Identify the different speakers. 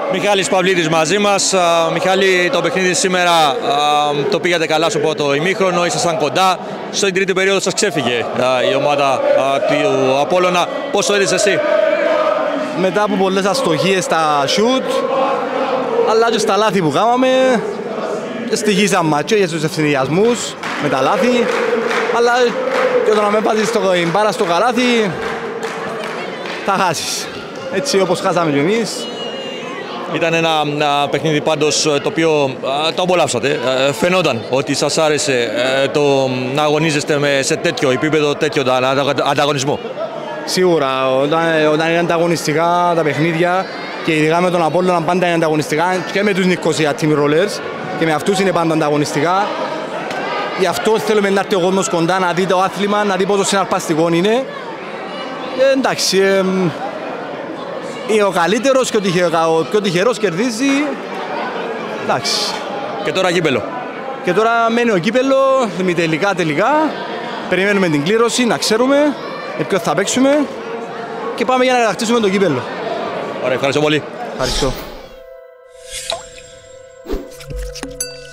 Speaker 1: Μιχάλης Παυλίδης μαζί μας. Μιχάλη, το παιχνίδι σήμερα το πήγατε καλά στο πρώτο ημίχρονο, ήσασταν κοντά. Στην τρίτη περίοδο σας ξέφυγε η ομάδα του Απόλλωνα. Πώς το είδες εσύ?
Speaker 2: Μετά από πολλές αστοχίες στα shoot, αλλά και στα λάθη που κάναμε, στοιχήσαμε μάτσο για τους ευθυνδιασμούς με τα λάθη, αλλά και όταν με βάζεις την μπάρα στο καλάθι, θα χάσεις. Έτσι όπως χάσαμε κι εμείς.
Speaker 1: Ήταν ένα παιχνίδι πάντως το οποίο το απολαύσατε. Φαινόταν ότι σας άρεσε το να αγωνίζεστε σε τέτοιο επίπεδο, τέτοιο ανταγωνισμό.
Speaker 2: Σίγουρα, όταν είναι ανταγωνιστικά τα παιχνίδια και ειδικά με τον Απόλλωνα πάντα είναι ανταγωνιστικά και με τους Νικοσία Team Rollers και με αυτούς είναι πάντα ανταγωνιστικά. Γι' αυτό θέλουμε να έρθει ο κόσμος κοντά, να δει το άθλημα, να δει πόσο συναρπαστικό είναι. Εντάξει, είναι ο καλύτερος και ο πιο τυχερός κερδίζει. Εντάξει.
Speaker 1: Και τώρα γήπεδο.
Speaker 2: Και τώρα μένει ο κύπελλο, τελικά. Περιμένουμε την κλήρωση, να ξέρουμε με ποιον θα παίξουμε και πάμε για να κατακτήσουμε το κύπελλο.
Speaker 1: Ωραία, ευχαριστώ πολύ.
Speaker 2: Ευχαριστώ.